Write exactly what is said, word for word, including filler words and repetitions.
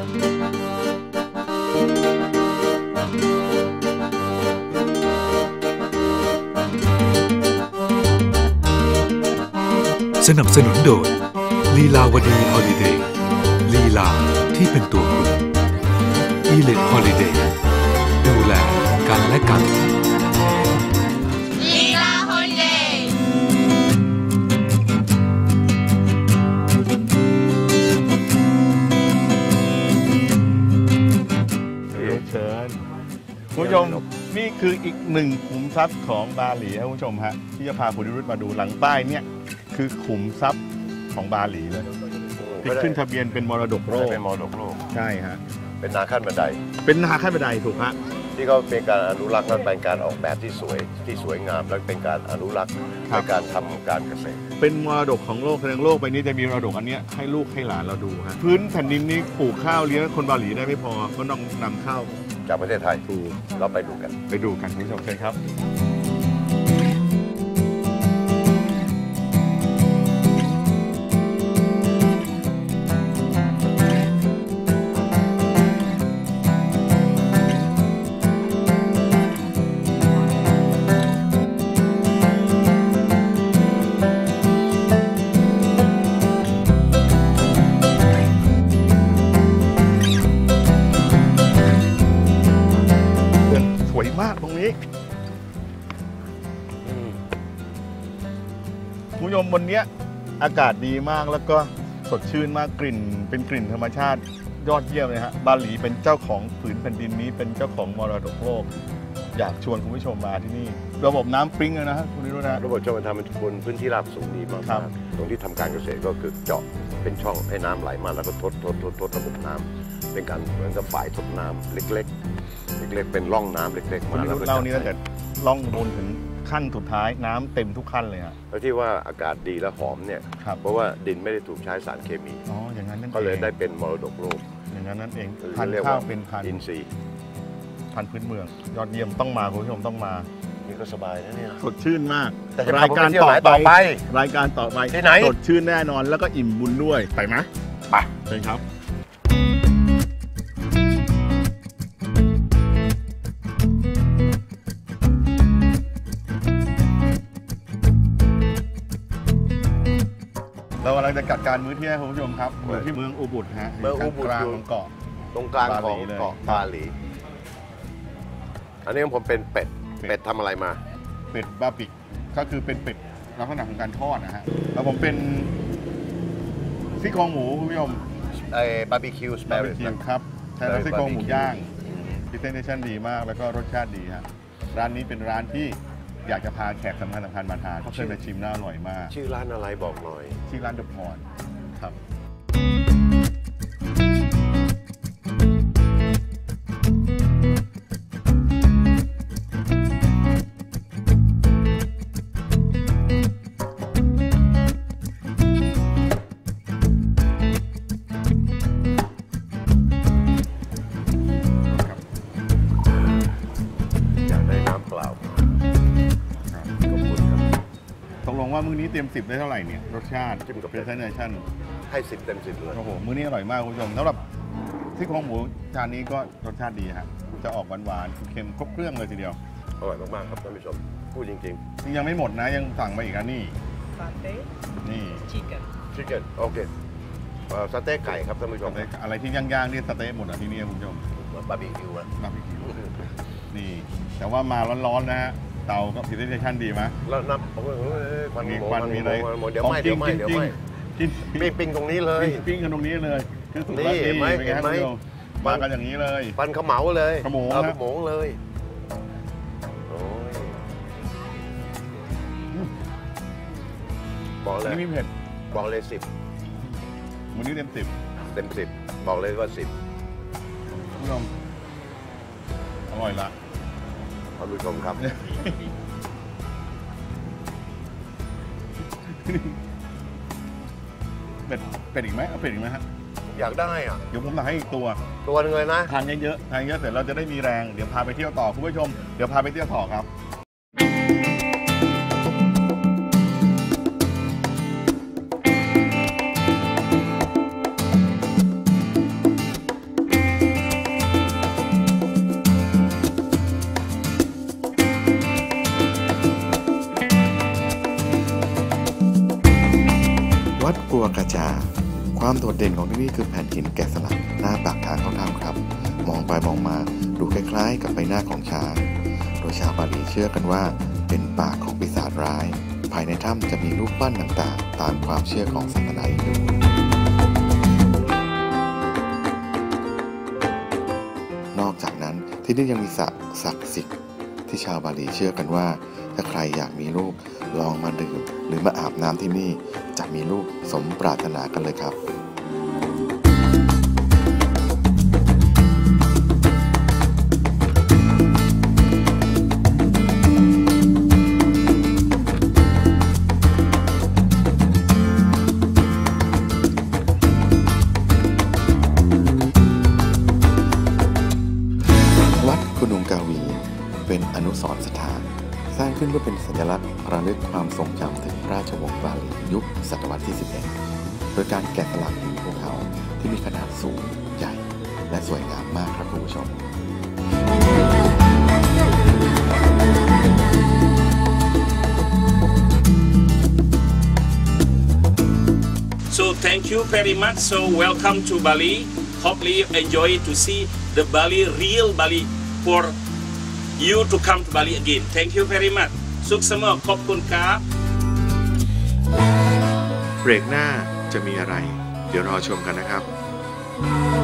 สนับสนุนโดยลีลาวดีฮอลิเดย์ลีลาที่เป็นตัวคุณอีเลทฮอลิเดย์ดูแลกันและกันลีลาฮอลิเดย์เชิญคุณผู้ชมนี่คืออีกหนึ่งขุมทรัพย์ของบาหลีครับคุณผู้ชมฮะที่จะพาคุณนิรุตมาดูหลังป้ายเนี่ยคือขุมทรัพย์ของบาหลีเลยที่ขึ้นทะเบียนเป็นมรดกโลกเป็นมรดกโลกใช่ฮะเป็นนาขั้นบันไดเป็นนาขั้นบันไดถูกฮะที่เขาเป็นการอนุรักษ์และเป็นการออกแบบที่สวยที่สวยงามและเป็นการอนุรักษ์ในการทำการเกษตรเป็นมรดกของโลกแสดงโลกใบนี้จะมีมรดกอันนี้ให้ลูกให้หลานเราดูฮะพื้นแผ่นดินนี้ปลูกข้าวเลี้ยงคนบาหลีได้ไม่พอก็ต้องนำข้าวจากประเทศไทยถูกเราไปดูกันไปดูกันคุณผู้ชมเชิญครับสวยมากตรงนี้คุณผู้ชมบนนี้อากาศดีมากแล้วก็สดชื่นมากกลิ่นเป็นกลิ่นธรรมชาติยอดเยี่ยมเลยฮะบาหลีเป็นเจ้าของผืนแผ่นดินนี้เป็นเจ้าของมรดกโลกอยากชวนคุณผู้ชมมาที่นี่ระบบน้ำปริ้งเลยนะฮะคุณนิรุตนะระบบชลประทานมันบนพื้นที่ราบสูงดีมากตรงที่ทำการเกษตรก็คือเจาะเป็นช่องให้น้ำไหลมาแล้วก็ทดทดทดทดระบบน้ำเป็นการเหมือนกับฝ่ายทดน้ำเล็กๆเล็กๆเป็นร่องน้ำเล็กๆมาแล้วเล่านี้ถ้าเกิดล่องบนถึงขั้นสุดท้ายน้ำเต็มทุกขั้นเลยฮะแล้วที่ว่าอากาศดีและหอมเนี่ยเพราะว่าดินไม่ได้ถูกใช้สารเคมีอ๋ออย่างนั้นนั่นก็เลยได้เป็นมรดกโลกอย่างนั้นนั่นเองพันธุ์ข้าวเป็นพันธุ์อินทรีย์พันธุ์พื้นเมืองยอดเยี่ยมต้องมาคุณผู้ชมต้องมานี่ก็สบายนะเนี่ยสดชื่นมากรายการต่อไปรายการต่อไปที่ไหนสดชื่นแน่นอนแล้วก็อิ่มบุญด้วยไปไหมไปเชิญครับเรากำลังจะจัดการมื้อเที่ยงคุณผู้ชมครับอยู่ที่เมืองอูบุดฮะเมืองอูบุดกลางของเกาะตรงกลางของเกาะบาหลีอันนี้ผมเป็นเป็ดเป็ดทำอะไรมาเป็ดบาร์บิกก็คือเป็นเป็ดลักษณะของการทอดนะฮะแล้วผมเป็นซี่โครงหมูคุณผู้ชมไอ้บาร์บีคิวสเปรย์ครับใช้ซี่โครงหมูย่างพรีเซนเทชันดีมากแล้วก็รสชาติดีฮะร้านนี้เป็นร้านที่อยากจะพาแขกสำคัญสำคัญมาทานเพราะเคยไปชิมน่าอร่อยมากชื่อร้านอะไรบอกหน่อยชื่อร้านเดอะพรครับว่ามื้อนี้เต็มสิบได้เท่าไหร่เนี่ยรสชาติจิ้มกับเพรสเนชั่นให้สิบเต็มสิบเลยโอ้โหมื้อนี้อร่อยมากคุณผู้ชมสำหรับซี่โครงหมูจานนี้ก็รสชาติดีฮะจะออกหวานๆเค็มครบเครื่องเลยทีเดียวอร่อยมากๆครับท่านผู้ชมพูดจริงๆยังไม่หมดนะยังสั่งมาอีกอันนี่สเต๊ะนี่ชิคเก้นชิคเก้นโอเคสเต๊กไก่ครับท่านผู้ชมอะไรที่ย่างๆนี่สเต๊กหมดอ่ะที่นี่คุณผู้ชมบาร์บีคิวบาร์บีคิวนี่แต่ว่ามาร้อนๆนะฮะเตาก็พรีเซนเทชั่นดีไหมแล้วนับควันมีควันมีอะไรเดี๋ยวไม่เดี๋ยวไม่เดี๋ยวไม่ปิ้งปิ้งตรงนี้เลยปิ้งกันตรงนี้เลยคือสุดยอดดีเห็นไหมมากันอย่างนี้เลยฟันขมเหลาเลยขโมงขโมงเลยบอกเลยนี่มีเผ็ดบอกเลยสิบมื้อนี้เต็มสิบเต็มสิบบอกเลยว่าสิบผู้ชมอร่อยละท่านผู้ชมครับเป็ดเป็ดอีกไหมเอาเป็ดอีกไหมฮะอยากได้อ่ะเดี๋ยวผมสั่งให้อีกตัวตัวนึงเลยนะทานเยอะๆทานเยอะเสร็จเราจะได้มีแรงเดี๋ยวพาไปเที่ยวต่อคุณผู้ชมเดี๋ยวพาไปเที่ยวต่อครับความโดดเด่นของที่นี่คือแผ่นหินแกะสลักหน้าปากทางเข้าถ้ำครับมองไปมองมาดูคล้ายๆกับใบหน้าของช้างโดยชาวบาหลีเชื่อกันว่าเป็นปากของปีศาจร้ายภายในถ้ำจะมีรูปปั้นต่างๆตามความเชื่อของศาสนาฮินดูนอกจากนั้นที่นี่ยังมีสระศักดิ์สิทธิ์ที่ชาวบาหลีเชื่อกันว่าถ้าใครอยากมีลูกลองมาดื่มหรือมาอาบน้ำที่นี่จะมีลูกสมปรารถนากันเลยครับวัดกุนุงกาวีเป็นอนุสรณ์สถานสร้างขึ้นเพื่อเป็นสัญลักษณ์ระลึกความทรงจำถึงราชวงศ์บาหลียุคศตวรรษที่สิบเอ็ดโดยการแกะสลักหินภูเขาที่มีขนาดสูงใหญ่และสวยงามมากครับคุณผู้ชม So thank you very much. So welcome to Bali. Hopefully you enjoy to see the Bali, real Bali for you to come to Bali again. Thank you very much. สุขสมขอบคุณครับเบรกหน้าจะมีอะไรเดี๋ยวรอชมกันนะครับ